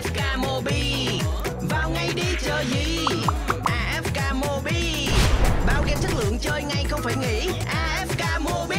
AFK Mobi. Vào ngay đi chờ gì? AFK Mobi. Bao game chất lượng chơi ngay không phải nghĩ. AFK Mobi.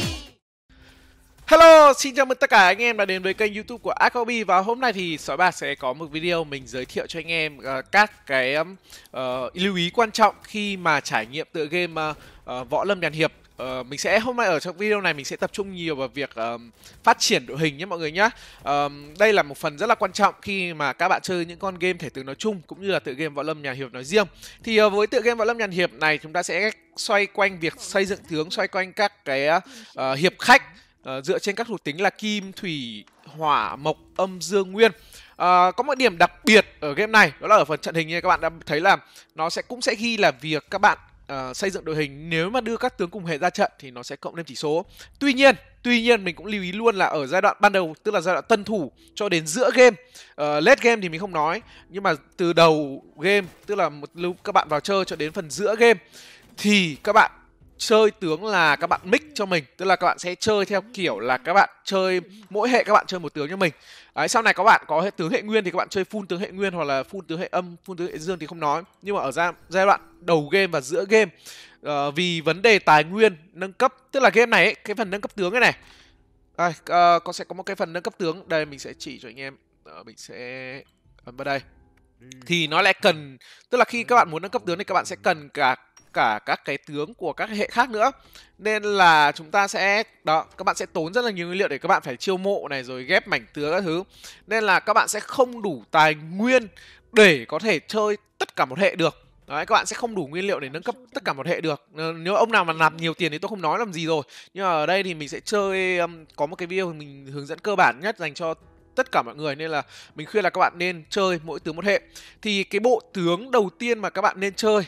Hello, xin chào mừng tất cả anh em đã đến với kênh YouTube của AFK. Và hôm nay thì Sói Bạc sẽ có một video mình giới thiệu cho anh em các cái lưu ý quan trọng khi mà trải nghiệm tựa game Võ Lâm Nhàn Hiệp. Mình sẽ hôm nay ở trong video này mình sẽ tập trung nhiều vào việc phát triển đội hình nhé mọi người nhé. Đây là một phần rất là quan trọng khi mà các bạn chơi những con game thể tướng nói chung cũng như là tựa game Võ Lâm Nhàn Hiệp nói riêng. Thì với tựa game Võ Lâm Nhàn Hiệp này chúng ta sẽ xoay quanh việc xây dựng tướng, xoay quanh các cái hiệp khách dựa trên các thuộc tính là kim, thủy, hỏa, mộc, âm, dương, nguyên. Có một điểm đặc biệt ở game này đó là ở phần trận hình như các bạn đã thấy là nó cũng sẽ ghi là việc các bạn xây dựng đội hình nếu mà đưa các tướng cùng hệ ra trận thì nó sẽ cộng thêm chỉ số. Tuy nhiên mình cũng lưu ý luôn là ở giai đoạn ban đầu, tức là giai đoạn tân thủ cho đến giữa game, late game thì mình không nói, nhưng mà từ đầu game, tức là một lúc các bạn vào chơi cho đến phần giữa game thì các bạn chơi tướng là các bạn mix cho mình, tức là các bạn sẽ chơi theo kiểu là các bạn chơi mỗi hệ các bạn chơi một tướng cho mình. Đấy, sau này các bạn có tướng hệ nguyên thì các bạn chơi full tướng hệ nguyên hoặc là full tướng hệ âm, full tướng hệ dương thì không nói. Nhưng mà ở giai đoạn đầu game và giữa game, vì vấn đề tài nguyên nâng cấp, tức là game này ấy, cái phần nâng cấp tướng này đây, sẽ có một cái phần nâng cấp tướng đây, mình sẽ chỉ cho anh em. Mình sẽ ấn vào đây thì nó lại cần, tức là khi các bạn muốn nâng cấp tướng thì các bạn sẽ cần cả các cái tướng của các hệ khác nữa, nên là chúng ta sẽ các bạn sẽ tốn rất là nhiều nguyên liệu để các bạn phải chiêu mộ này rồi ghép mảnh tướng các thứ, nên là các bạn sẽ không đủ tài nguyên để có thể chơi tất cả một hệ được. Đấy, các bạn sẽ không đủ nguyên liệu để nâng cấp tất cả một hệ được. Nếu ông nào mà nạp nhiều tiền thì tôi không nói làm gì rồi, nhưng mà ở đây thì mình sẽ chơi có một cái video mình hướng dẫn cơ bản nhất dành cho tất cả mọi người, nên là mình khuyên là các bạn nên chơi mỗi tướng một hệ. Thì cái bộ tướng đầu tiên mà các bạn nên chơi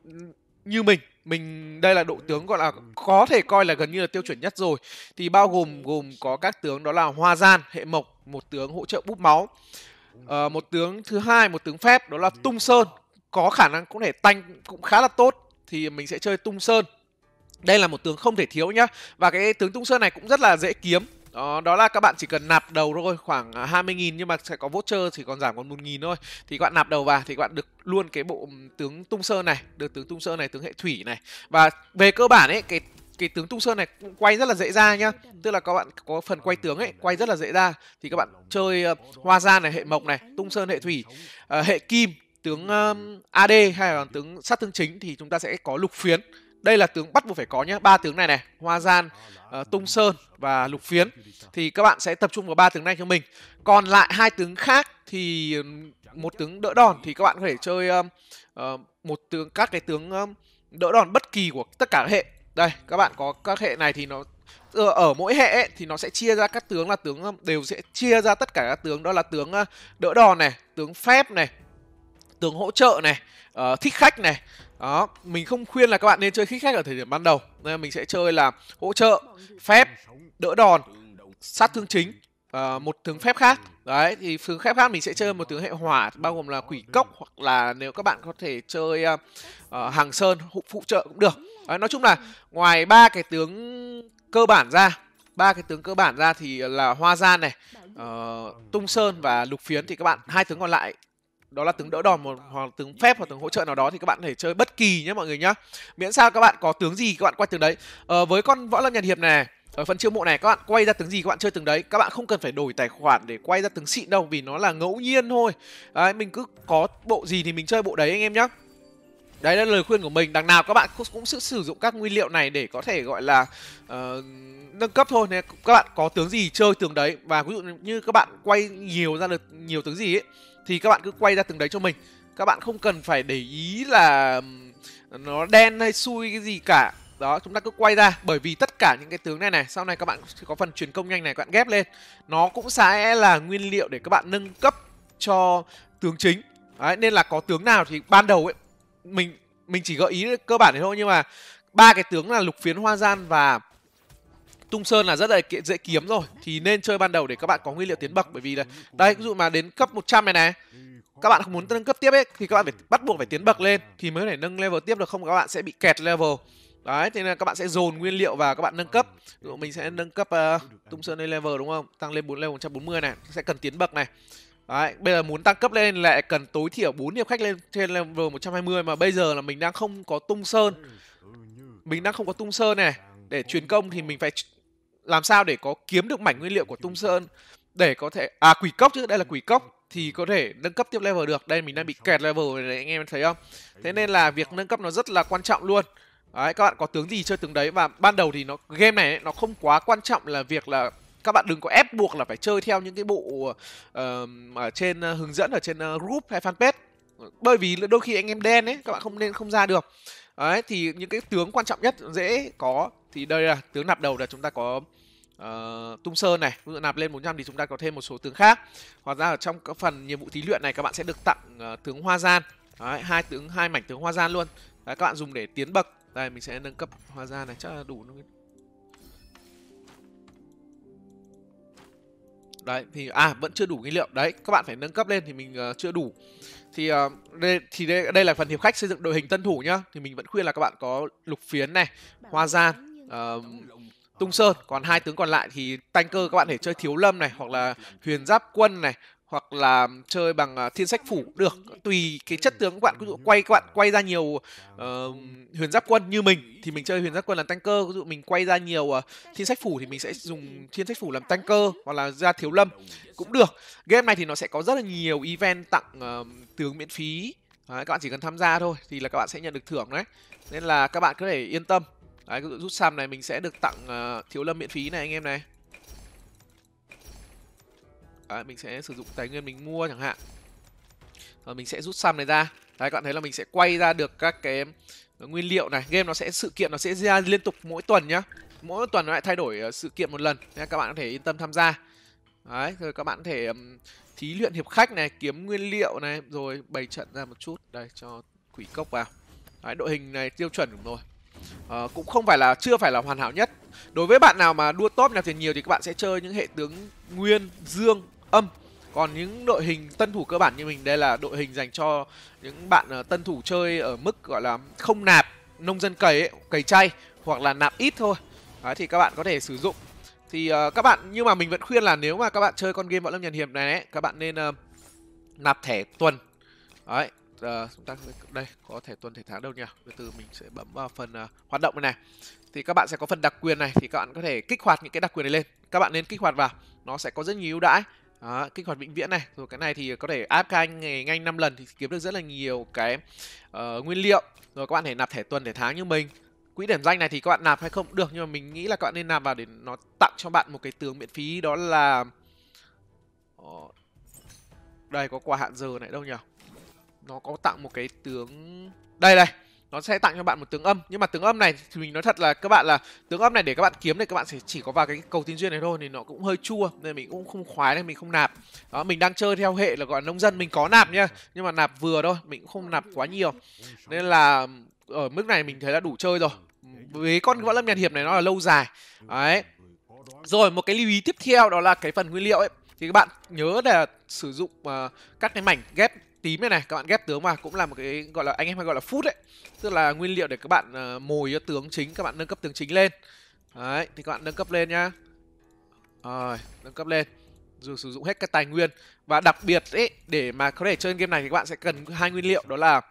như mình đây là độ tướng gọi là có thể coi là gần như là tiêu chuẩn nhất rồi, thì bao gồm có các tướng đó là Hoa Gian hệ mộc, một tướng hỗ trợ búp máu, một tướng thứ hai, một tướng phép đó là Tung Sơn, có khả năng cũng thể tanh cũng khá là tốt, thì mình sẽ chơi Tung Sơn. Đây là một tướng không thể thiếu nhá, và cái tướng Tung Sơn này cũng rất là dễ kiếm. Đó là các bạn chỉ cần nạp đầu thôi, khoảng 20.000, nhưng mà sẽ có voucher chỉ còn giảm còn 1.000 thôi. Thì các bạn nạp đầu vào thì các bạn được luôn cái bộ tướng Tung Sơn này, được tướng Tung Sơn này, tướng hệ thủy này. Và về cơ bản ấy, cái tướng Tung Sơn này cũng quay rất là dễ ra nhá. Tức là các bạn có phần quay tướng ấy, quay rất là dễ ra. Thì các bạn chơi Hoa Gian này, hệ mộc này, Tung Sơn hệ thủy, hệ kim, tướng AD hay là tướng sát thương chính thì chúng ta sẽ có Lục Phiến. Đây là tướng bắt buộc phải có nhá, ba tướng này này, Hoa Gian, Tung Sơn và Lục Phiến. Thì các bạn sẽ tập trung vào ba tướng này cho mình. Còn lại hai tướng khác thì một tướng đỡ đòn thì các bạn có thể chơi một tướng, các cái tướng đỡ đòn bất kỳ của tất cả các hệ. Đây, các bạn có các hệ này thì nó ở mỗi hệ ấy, thì nó sẽ chia ra các tướng là tướng đều sẽ chia ra tất cả các tướng, đó là tướng đỡ đòn này, tướng phép này, tướng hỗ trợ này, thích khách này. Đó, mình không khuyên là các bạn nên chơi thích khách ở thời điểm ban đầu, nên mình sẽ chơi là hỗ trợ, phép, đỡ đòn, sát thương chính, một tướng phép khác. Đấy, thì tướng phép khác mình sẽ chơi một tướng hệ hỏa bao gồm là quỷ cốc, hoặc là nếu các bạn có thể chơi hàng sơn phụ trợ cũng được. Đấy, nói chung là ngoài ba cái tướng cơ bản ra, thì là Hoa Gian này, Tung Sơn và Lục Phiến, thì các bạn hai tướng còn lại đó là tướng đỡ đòn hoặc tướng phép hoặc tướng hỗ trợ nào đó thì các bạn có thể chơi bất kỳ nhé mọi người nhá, miễn sao các bạn có tướng gì các bạn quay tướng đấy. Với con Võ Lâm Nhàn Hiệp này, ở phần chiêu mộ này các bạn quay ra tướng gì các bạn chơi tướng đấy, các bạn không cần phải đổi tài khoản để quay ra tướng xịn đâu, vì nó là ngẫu nhiên thôi. Đấy, mình cứ có bộ gì thì mình chơi bộ đấy anh em nhá. Đấy là lời khuyên của mình. Đằng nào các bạn cũng sẽ sử dụng các nguyên liệu này để có thể gọi là nâng cấp thôi. Nên các bạn có tướng gì chơi tướng đấy, và ví dụ như các bạn quay nhiều ra được nhiều tướng gì ấy thì các bạn cứ quay ra tướng đấy cho mình. Các bạn không cần phải để ý là nó đen hay xui cái gì cả. Đó, chúng ta cứ quay ra, bởi vì tất cả những cái tướng này sau này các bạn có phần truyền công nhanh này, các bạn ghép lên nó cũng sẽ là nguyên liệu để các bạn nâng cấp cho tướng chính. Đấy, nên là có tướng nào thì ban đầu ấy mình chỉ gợi ý cơ bản thế thôi, nhưng mà ba cái tướng là Lục Phiến, Hoa Gian và Tung Sơn là rất là dễ kiếm rồi, thì nên chơi ban đầu để các bạn có nguyên liệu tiến bậc. Bởi vì là đây, ví dụ mà đến cấp 100 này các bạn không muốn nâng cấp tiếp ấy thì các bạn phải bắt buộc phải tiến bậc lên thì mới có thể nâng level tiếp được, không các bạn sẽ bị kẹt level. Đấy, thế nên các bạn sẽ dồn nguyên liệu vào các bạn nâng cấp. Ví dụ mình sẽ nâng cấp Tung Sơn lên level đúng không, tăng lên level 140 này, sẽ cần tiến bậc này. Đấy, bây giờ muốn tăng cấp lên lại cần tối thiểu 4 hiệp khách lên trên level 120, mà bây giờ là mình đang không có tung sơn. Mình đang không có tung sơn này. Để truyền công thì mình phải làm sao để có kiếm được mảnh nguyên liệu của tung sơn để có thể quỷ cốc chứ, đây là quỷ cốc thì có thể nâng cấp tiếp level được. Đây mình đang bị kẹt level này, anh em thấy không? Thế nên là việc nâng cấp nó rất là quan trọng luôn. Đấy, các bạn có tướng gì chơi tướng đấy. Và ban đầu thì game này ấy, nó không quá quan trọng là việc là các bạn đừng có ép buộc là phải chơi theo những cái bộ ở trên hướng dẫn ở trên group hay fanpage, bởi vì đôi khi anh em đen ấy, các bạn không ra được. Đấy, thì những cái tướng quan trọng nhất dễ có thì đây là tướng nạp đầu là chúng ta có tung sơn này, ví dụ nạp lên 400 thì chúng ta có thêm một số tướng khác. Hoặc ra ở trong cái phần nhiệm vụ thí luyện này các bạn sẽ được tặng tướng hoa gian. Đấy, hai mảnh tướng hoa gian luôn. Đấy, các bạn dùng để tiến bậc. Đây mình sẽ nâng cấp hoa gian này, chắc là đủ. Đấy thì vẫn chưa đủ nguyên liệu. Đấy, các bạn phải nâng cấp lên thì mình chưa đủ. Thì đây là phần hiệp khách xây dựng đội hình tân thủ nhá. Thì mình vẫn khuyên là các bạn có lục phiến này, hoa gian, tung sơn. Còn hai tướng còn lại thì tanker các bạn thể chơi thiếu lâm này, hoặc là huyền giáp quân này, hoặc là chơi bằng thiên sách phủ cũng được, tùy cái chất tướng các bạn. Ví dụ các bạn quay ra nhiều huyền giáp quân, như mình thì mình chơi huyền giáp quân là tanker. Ví dụ mình quay ra nhiều thiên sách phủ thì mình sẽ dùng thiên sách phủ làm tanker, hoặc là ra thiếu lâm cũng được. Game này thì nó sẽ có rất là nhiều event tặng tướng miễn phí. Đấy, các bạn chỉ cần tham gia thôi thì là các bạn sẽ nhận được thưởng đấy, nên là các bạn có thể yên tâm. Đấy, ví dụ rút xăm này mình sẽ được tặng thiếu lâm miễn phí này anh em này. Đấy, mình sẽ sử dụng tài nguyên mình mua chẳng hạn. Rồi mình sẽ rút xăm này ra. Đấy, các bạn thấy là mình sẽ quay ra được các cái nguyên liệu này. Game nó sẽ sự kiện nó sẽ ra liên tục mỗi tuần nhá. Mỗi tuần nó lại thay đổi sự kiện một lần. Nên các bạn có thể yên tâm tham gia. Đấy, rồi các bạn có thể thí luyện hiệp khách này, kiếm nguyên liệu này, rồi bày trận ra một chút. Đây, cho quỷ cốc vào. Đấy, đội hình này tiêu chuẩn rồi. Cũng không phải là chưa phải là hoàn hảo nhất. Đối với bạn nào mà đua top nạp tiền nhiều thì các bạn sẽ chơi những hệ tướng nguyên, dương, âm. Còn những đội hình tân thủ cơ bản như mình, đây là đội hình dành cho những bạn tân thủ chơi ở mức gọi là không nạp, nông dân cày ấy, cày chay, hoặc là nạp ít thôi. Đấy, thì các bạn có thể sử dụng. Thì các bạn, nhưng mà mình vẫn khuyên là nếu mà các bạn chơi con game Võ Lâm Nhàn Hiệp này ấy, các bạn nên nạp thẻ tuần. Đấy, chúng ta đây có thẻ tuần thẻ tháng đâu nhỉ? Từ từ mình sẽ bấm vào phần hoạt động này. Thì các bạn sẽ có phần đặc quyền này, thì các bạn có thể kích hoạt những cái đặc quyền này lên. Các bạn nên kích hoạt vào, nó sẽ có rất nhiều ưu đãi. Đó, kích hoạt vĩnh viễn này, rồi cái này thì có thể áp các anh ngày nhanh 5 lần thì kiếm được rất là nhiều cái nguyên liệu. Rồi các bạn thể nạp thẻ tuần thẻ tháng như mình. Quỹ điểm danh này thì các bạn nạp hay không cũng được, nhưng mà mình nghĩ là các bạn nên nạp vào để nó tặng cho bạn một cái tướng miễn phí, đó là đây có quà hạn giờ này đâu nhỉ? Nó có tặng một cái tướng đây đây, nó sẽ tặng cho bạn một tướng âm. Nhưng mà tướng âm này thì mình nói thật là các bạn, là tướng âm này để các bạn kiếm này, các bạn sẽ chỉ có vào cái cầu tiên duyên này thôi, thì nó cũng hơi chua nên mình cũng không khoái nên mình không nạp. Đó, mình đang chơi theo hệ là gọi là nông dân, mình có nạp nhá, nhưng mà nạp vừa thôi, mình cũng không nạp quá nhiều, nên là ở mức này mình thấy là đủ chơi rồi. Với con Võ Lâm Nhàn Hiệp này nó là lâu dài. Đấy. Rồi một cái lưu ý tiếp theo đó là cái phần nguyên liệu ấy, thì các bạn nhớ là sử dụng các cái mảnh ghép tím này này, các bạn ghép tướng mà cũng là một cái gọi là anh em hay gọi là food ấy, tức là nguyên liệu để các bạn mồi cho tướng chính, các bạn nâng cấp tướng chính lên. Đấy, thì các bạn nâng cấp lên nhá. Rồi, nâng cấp lên rồi sử dụng hết các tài nguyên. Và đặc biệt ấy, để mà có thể chơi game này thì các bạn sẽ cần hai nguyên liệu, đó là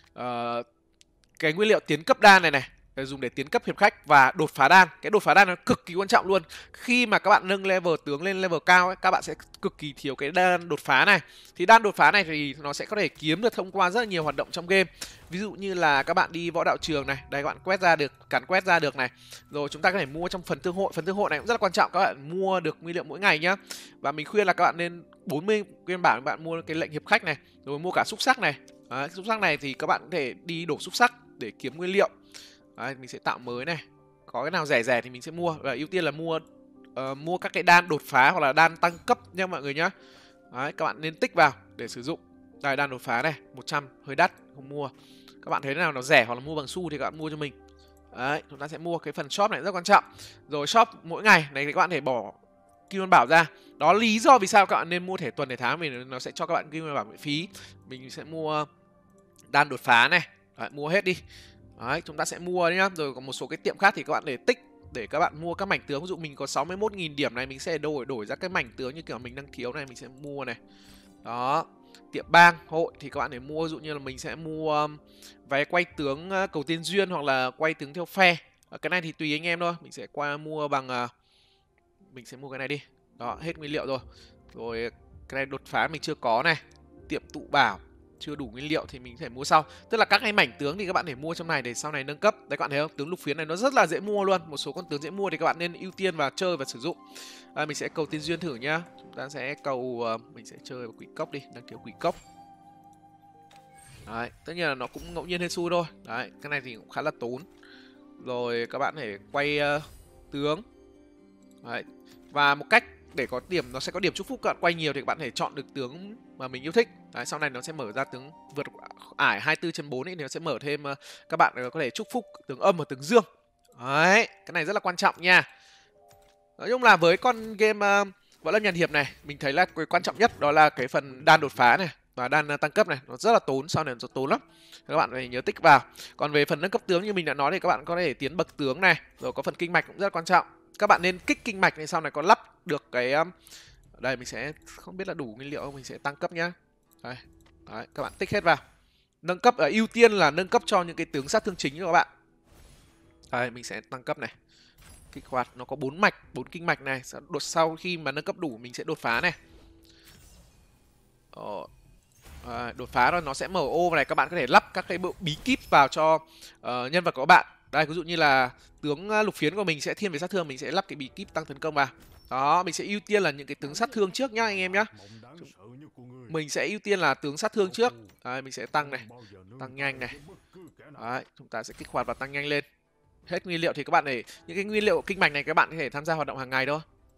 cái nguyên liệu tiến cấp đan này này, để dùng để tiến cấp hiệp khách, và đột phá đan. Cái đột phá đan nó cực kỳ quan trọng luôn. Khi mà các bạn nâng level tướng lên level cao ấy, các bạn sẽ cực kỳ thiếu cái đan đột phá này. Thì đan đột phá này thì nó sẽ có thể kiếm được thông qua rất là nhiều hoạt động trong game. Ví dụ như là các bạn đi võ đạo trường này, đây các bạn quét ra được, cắn quét ra được này. Rồi chúng ta có thể mua trong phần thương hội. Phần thương hội này cũng rất là quan trọng, các bạn mua được nguyên liệu mỗi ngày nhá. Và mình khuyên là các bạn nên 40 nguyên bản các bạn mua cái lệnh hiệp khách này, rồi mua cả xúc sắc này. Đấy, xúc sắc này thì các bạn có thể đi đổ xúc sắc để kiếm nguyên liệu. Đấy, mình sẽ tạo mới này, có cái nào rẻ rẻ thì mình sẽ mua, và ưu tiên là mua các cái đan đột phá hoặc là đan tăng cấp nha mọi người nhá. Đấy, các bạn nên tích vào để sử dụng. Đây, đan đột phá này 100 hơi đắt không mua. Các bạn thấy nào nó rẻ hoặc là mua bằng xu thì các bạn mua cho mình. Đấy, chúng ta sẽ mua cái phần shop này rất quan trọng. Rồi shop mỗi ngày này thì các bạn thể bỏ Kim Luân Bảo ra. Đó lý do vì sao các bạn nên mua thẻ tuần thẻ tháng, vì nó sẽ cho các bạn Kim Luân Bảo miễn phí. Mình sẽ mua đan đột phá này. Đấy, mua hết đi. Đấy, chúng ta sẽ mua nhá. Rồi có một số cái tiệm khác thì các bạn để tích để các bạn mua các mảnh tướng. Ví dụ mình có 61.000 điểm này, mình sẽ đổi ra cái mảnh tướng như kiểu mình đang thiếu này, mình sẽ mua này. Đó, tiệm bang hội thì các bạn để mua, ví dụ như là mình sẽ mua vé quay tướng cầu tiên duyên hoặc là quay tướng theo phe. Cái này thì tùy anh em thôi, mình sẽ qua mua bằng mình sẽ mua cái này đi. Đó, hết nguyên liệu rồi. Rồi cái này đột phá mình chưa có này. Tiệm tụ bảo chưa đủ nguyên liệu thì mình phải mua sau. Tức là các cái mảnh tướng thì các bạn để mua trong này để sau này nâng cấp. Đấy các bạn thấy không? Tướng lục phiến này nó rất là dễ mua luôn. Một số con tướng dễ mua thì các bạn nên ưu tiên và chơi và sử dụng. Mình sẽ cầu tiên duyên thử nhá. Chúng ta sẽ cầu mình sẽ chơi vào quỷ cốc đi, đăng kiểu quỷ cốc. Đấy, tất nhiên là nó cũng ngẫu nhiên hên xui thôi. Đấy, cái này thì cũng khá là tốn. Rồi các bạn phải quay tướng. Đấy. Và một cách để có điểm, nó sẽ có điểm chúc phúc, các bạn quay nhiều thì các bạn thể chọn được tướng mà mình yêu thích. Đấy, sau này nó sẽ mở ra tướng vượt ải 24/4 ấy, thì nó sẽ mở thêm các bạn có thể chúc phúc tướng âm và tướng dương. Đấy, cái này rất là quan trọng nha. Nói chung là với con game Võ Lâm Nhàn Hiệp này, mình thấy là cái quan trọng nhất đó là cái phần đan đột phá này và đan tăng cấp này, nó rất là tốn, sau này nó tốn lắm. Các bạn phải nhớ tích vào. Còn về phần nâng cấp tướng như mình đã nói thì các bạn có thể tiến bậc tướng này, rồi có phần kinh mạch cũng rất là quan trọng. Các bạn nên kích kinh mạch này, sau này có lắp được cái đây mình sẽ không biết là đủ nguyên liệu không, mình sẽ tăng cấp nhá. Đây. Đấy, các bạn tích hết vào. Nâng cấp ưu tiên là nâng cấp cho những cái tướng sát thương chính cho các bạn. Đây, mình sẽ tăng cấp này. Kích hoạt nó có 4 mạch, 4 kinh mạch này, sau khi mà nâng cấp đủ mình sẽ đột phá này. Đột phá rồi nó sẽ mở ô này, các bạn có thể lắp các cái bộ bí kíp vào cho nhân vật của các bạn. Đây, ví dụ như là tướng lục phiến của mình sẽ thiên về sát thương, mình sẽ lắp cái bí kíp tăng tấn công vào. Đó, mình sẽ ưu tiên là những cái tướng sát thương trước nhá anh em nhá. Mình sẽ ưu tiên là tướng sát thương trước. Đấy, mình sẽ tăng này, tăng nhanh này. Đấy, chúng ta sẽ kích hoạt và tăng nhanh lên. Hết nguyên liệu thì các bạn để những cái nguyên liệu kinh mạch này các bạn có thể tham gia hoạt động hàng ngày thôi.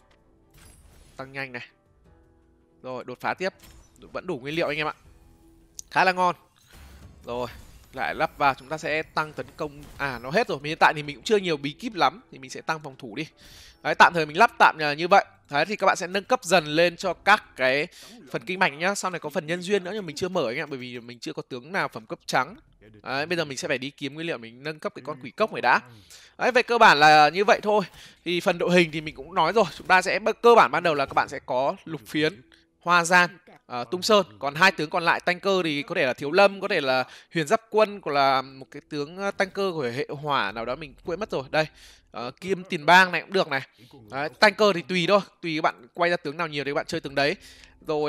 Tăng nhanh này. Rồi, đột phá tiếp. Vẫn đủ nguyên liệu anh em ạ. Khá là ngon. Rồi, lại lắp vào, chúng ta sẽ tăng tấn công. Nó hết rồi. Hiện tại thì mình cũng chưa nhiều bí kíp lắm thì mình sẽ tăng phòng thủ đi. Đấy, tạm thời mình lắp tạm như vậy. Đấy thì các bạn sẽ nâng cấp dần lên cho các cái phần kinh mạch nhá. Sau này có phần nhân duyên nữa nhưng mình chưa mở anh ạ, bởi vì mình chưa có tướng nào phẩm cấp trắng. Đấy, bây giờ mình sẽ phải đi kiếm nguyên liệu, mình nâng cấp cái con quỷ cốc này đã. Đấy, về cơ bản là như vậy thôi. Thì phần đội hình thì mình cũng nói rồi, chúng ta sẽ cơ bản ban đầu là các bạn sẽ có lục phiến, hoa gian, tung sơn. Còn hai tướng còn lại tanker thì có thể là thiếu lâm, có thể là huyền giáp quân, hoặc là một cái tướng tanker của hệ hỏa nào đó mình quên mất rồi. Đây, kim tiền bang này cũng được này. Đấy, tanker thì tùy thôi, tùy các bạn quay ra tướng nào nhiều thì các bạn chơi tướng đấy. Rồi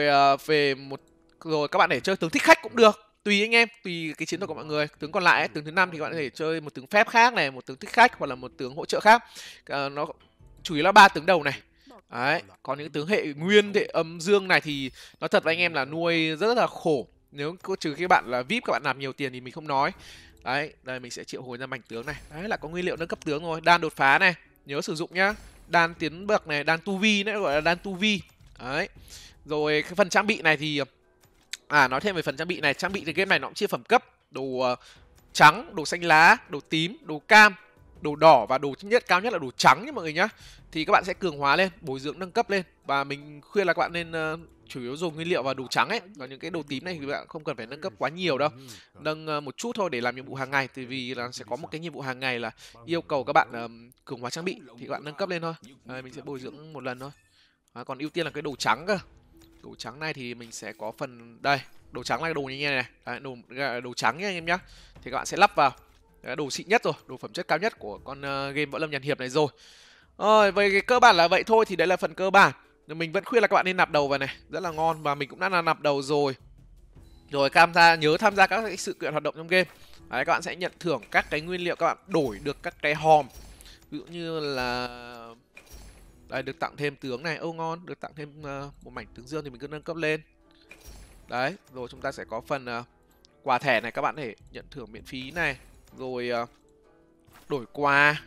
rồi các bạn để chơi tướng thích khách cũng được, tùy anh em, tùy cái chiến thuật của mọi người. Tướng còn lại tướng thứ 5 thì các bạn có thể chơi một tướng phép khác này, một tướng thích khách hoặc là một tướng hỗ trợ khác. Nó chủ yếu là 3 tướng đầu này. Đấy, còn những tướng hệ nguyên, hệ âm dương này thì nói thật với anh em là nuôi rất là khổ. Nếu trừ khi bạn là VIP, các bạn làm nhiều tiền thì mình không nói. Đấy, đây mình sẽ triệu hồi ra mảnh tướng này. Đấy là có nguyên liệu nâng cấp tướng rồi. Đan đột phá này, nhớ sử dụng nhá. Đan tiến bậc này, đan tu vi nữa, gọi là đan tu vi. Đấy. Rồi cái phần trang bị này thì nói thêm về phần trang bị này, trang bị thì game này nó cũng chia phẩm cấp, đồ trắng, đồ xanh lá, đồ tím, đồ cam, đồ đỏ và đồ cao nhất là đồ trắng nhé mọi người nhá. Thì các bạn sẽ cường hóa lên, bồi dưỡng nâng cấp lên, và mình khuyên là các bạn nên chủ yếu dùng nguyên liệu vào đồ trắng ấy. Còn những cái đồ tím này thì bạn không cần phải nâng cấp quá nhiều đâu, nâng một chút thôi để làm nhiệm vụ hàng ngày. Tại vì là sẽ có một cái nhiệm vụ hàng ngày là yêu cầu các bạn cường hóa trang bị thì các bạn nâng cấp lên thôi. Mình sẽ bồi dưỡng một lần thôi. Còn ưu tiên là cái đồ trắng cơ. Đồ trắng này thì mình sẽ có phần đây, đồ trắng là đồ như này này. Đấy, đồ trắng nhá anh em nhá. Thì các bạn sẽ lắp vào. Đấy, đồ xịn nhất rồi, đồ phẩm chất cao nhất của con game Võ Lâm Nhàn Hiệp này rồi. Rồi, về cái cơ bản là vậy thôi, thì đấy là phần cơ bản. Mình vẫn khuyên là các bạn nên nạp đầu vào này, rất là ngon, và mình cũng đã nạp đầu rồi. Rồi nhớ tham gia các cái sự kiện hoạt động trong game. Đấy, các bạn sẽ nhận thưởng các cái nguyên liệu, các bạn đổi được các cái hòm. Ví dụ như là đây, được tặng thêm tướng này, ngon, được tặng thêm một mảnh tướng dương thì mình cứ nâng cấp lên. Đấy, rồi chúng ta sẽ có phần quà thẻ này, các bạn có thể nhận thưởng miễn phí này. Rồi đổi quà,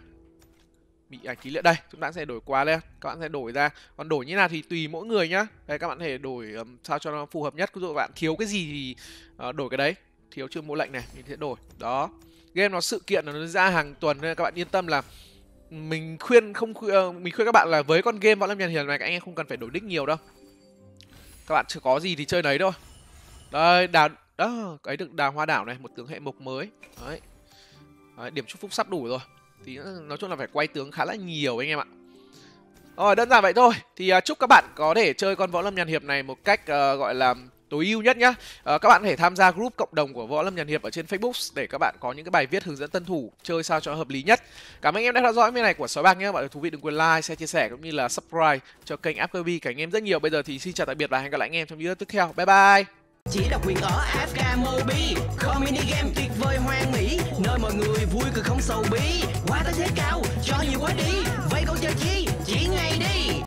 bị ảnh ký lệ đây, chúng ta sẽ đổi quà lên, các bạn sẽ đổi ra. Còn đổi như nào thì tùy mỗi người nhá. Đây, các bạn có thể đổi sao cho nó phù hợp nhất. Ví dụ bạn thiếu cái gì thì đổi cái đấy. Thiếu chưa mẫu lệnh này, mình sẽ đổi. Đó, game nó sự kiện nó ra hàng tuần nên các bạn yên tâm là mình khuyên các bạn là với con game Võ Lâm Nhàn Hiệp này các anh em không cần phải đổi nick nhiều đâu. Các bạn chưa có gì thì chơi đấy thôi. Đây, cái được đào hoa đảo này, một tướng hệ mộc mới. Đấy. Đấy, điểm chúc phúc sắp đủ rồi. Thì nói chung là phải quay tướng khá là nhiều anh em ạ. Rồi, đơn giản vậy thôi. Thì chúc các bạn có thể chơi con Võ Lâm Nhàn Hiệp này một cách gọi là tối ưu nhất nhá. Các bạn có thể tham gia group cộng đồng của Võ Lâm Nhàn Hiệp ở trên Facebook để các bạn có những cái bài viết hướng dẫn tân thủ chơi sao cho hợp lý nhất. Cảm ơn anh em đã theo dõi video này của Sói Bạc nhé. Bạn thú vị đừng quên like, share, chia sẻ cũng như là subscribe cho kênh FKB cả anh em rất nhiều. Bây giờ thì xin chào tạm biệt và hẹn gặp lại anh em trong video tiếp theo. Bye bye. Chỉ độc quyền ở AFK Mobi, có mini game tuyệt vời hoang mỹ, nơi mọi người vui cười không sầu bí. Qua tới thế cao, cho nhiều quá đi, vây câu chơi chi, chỉ ngay đi.